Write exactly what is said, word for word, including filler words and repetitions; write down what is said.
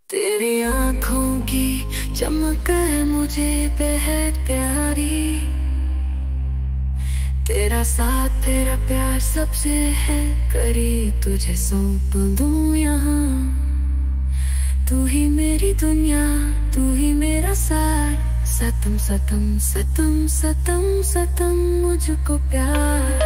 तेरी आँखों की चमक है मुझे बेहद प्यारी। तेरा साथ तेरा प्यार सबसे है करीब, तुझे सौंप दूं यहाँ। तू ही मेरी दुनिया, तू ही मेरा सार। सतम सतम सतम सतम सतम मुझको प्यार।